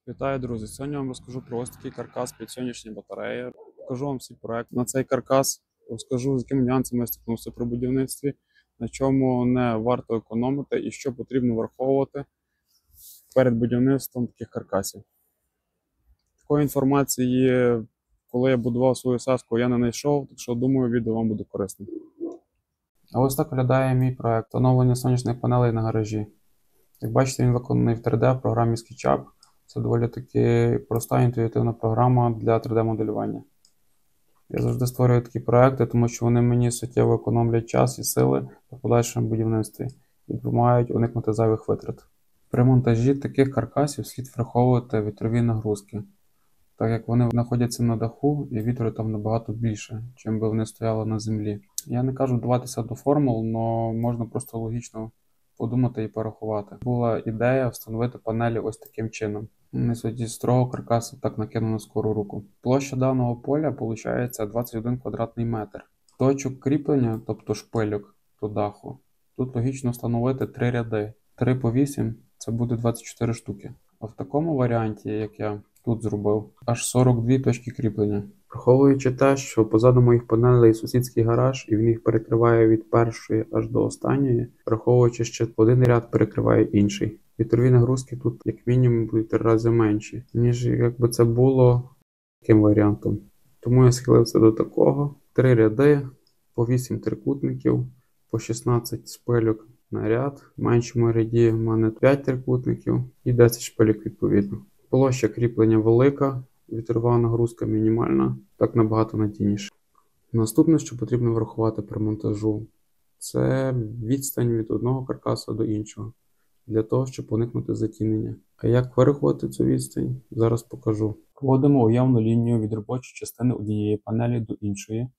Вітаю, друзі! Сьогодні я вам розкажу про ось такий каркас під сонячні батареї. Покажу вам свій проект на цей каркас, розкажу, з якими нюансами я стикнувся при будівництві, на чому не варто економити і що потрібно враховувати перед будівництвом таких каркасів. Такої інформації, коли я будував свою садку, я не знайшов, так що думаю, відео вам буде корисним. А ось так виглядає мій проект оновлення сонячних панелей на гаражі. Як бачите, він виконаний в 3D в програмі SketchUp. Це доволі таки проста інтуїтивна програма для 3D-моделювання. Я завжди створюю такі проекти, тому що вони мені суттєво економлять час і сили в подальшому будівництві і допомагають уникнути зайвих витрат. При монтажі таких каркасів слід враховувати вітрові нагрузки, так як вони знаходяться на даху і вітру там набагато більше, чим би вони стояли на землі. Я не кажу вдаватися до формул, але можна просто логічно подумати і порахувати. Була ідея встановити панелі ось таким чином. На суті строго каркасу так накину на скору руку. Площа даного поля виходить 21 квадратний метр. Точок кріплення, тобто шпильок до даху, тут логічно встановити 3 ряди. 3 по 8 це буде 24 штуки. А в такому варіанті, як я тут зробив, аж 42 точки кріплення. Враховуючи те, що позаду моїх панелей сусідський гараж, і він їх перекриває від першої аж до останньої, враховуючи, що один ряд перекриває інший. Вітрові нагрузки тут як мінімум будуть 3 рази менші, ніж якби це було таким варіантом. Тому я схилився до такого. 3 ряди, по 8 трикутників, по 16 шпильок на ряд. В меншому ряді в мене 5 трикутників і 10 шпильок відповідно. Площа кріплення велика, вітрова нагрузка мінімальна, так набагато надійніше. Наступне, що потрібно врахувати при монтажу, це відстань від одного каркаса до іншого, для того, щоб уникнути затінення. А як вирахувати цю відстань, зараз покажу. Вводимо уявну лінію від робочої частини однієї панелі до іншої.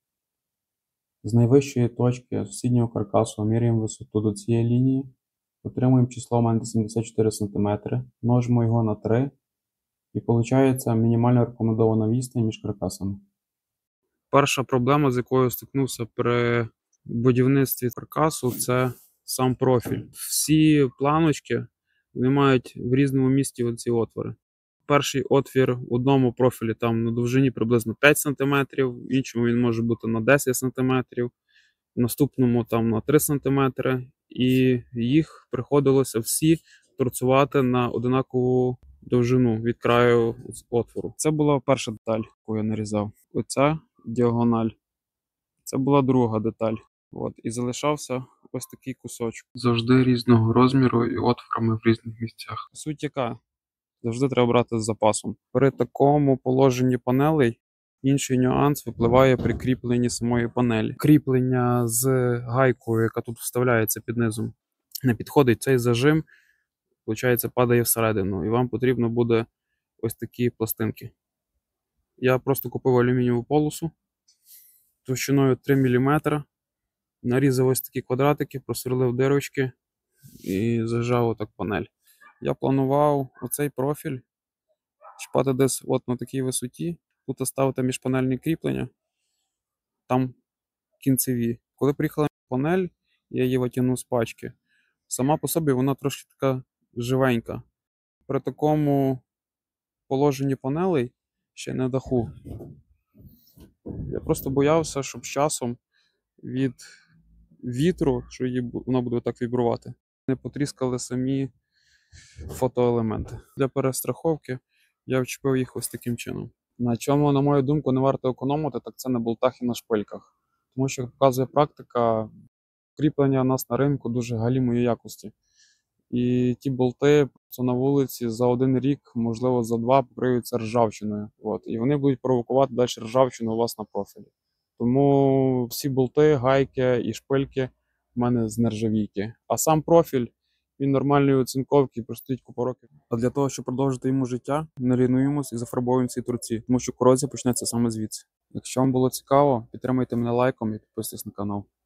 З найвищої точки сусіднього каркасу міряємо висоту до цієї лінії, отримуємо число у мене 74 см, множимо його на 3 і виходить мінімально рекомендована відстань між каркасами. Перша проблема, з якою стикнувся при будівництві каркасу, це сам профіль. Всі планочки вони мають в різному місці оці отвори. Перший отвір в одному профілі там на довжині приблизно 5 см, в іншому він може бути на 10 см, в наступному там на 3 см, і їх приходилося всі торцувати на однакову довжину від краю отвору. Це була перша деталь, яку я нарізав. Оця діагональ. Це була друга деталь. І залишався ось такий кусочок. Завжди різного розміру і отворами в різних місцях. Суть яка? Завжди треба брати з запасом. При такому положенні панелей інший нюанс випливає при кріпленні самої панелі. Кріплення з гайкою, яка тут вставляється під низом, не підходить. Цей зажим, виходить, падає всередину. І вам потрібно буде ось такі пластинки. Я просто купив алюмінієву полосу товщиною 3 мм. Нарізав ось такі квадратики, просверлив дирочки і зажав отак панель. Я планував оцей профіль чіпати десь от на такій висоті. Тут ставити міжпанельні кріплення, там кінцеві. Коли приїхала панель, я її витягнув з пачки. Сама по собі вона трошки така живенька. При такому положенні панелей, ще на даху, я просто боявся, щоб з часом від вітру, що вона буде так вібрувати, не потріскали самі фотоелементи. Для перестраховки я вчепив їх ось таким чином. На чому, на мою думку, не варто економити, так це на болтах і на шпильках. Тому що, як показує практика, кріплення у нас на ринку дуже галімої якості. І ті болти на вулиці за 1 рік, можливо за 2, покриються ржавчиною. І вони будуть провокувати далі ржавчину у вас на профілі. Тому всі болти, гайки і шпильки в мене з нержавійки. А сам профіль, він нормальної оцинковки, простоїть купу років. А для того, щоб продовжити йому життя, не лінуємось і зафарбовуємо ці торці, тому що корозія почнеться саме звідси. Якщо вам було цікаво, підтримайте мене лайком і підписуйтесь на канал.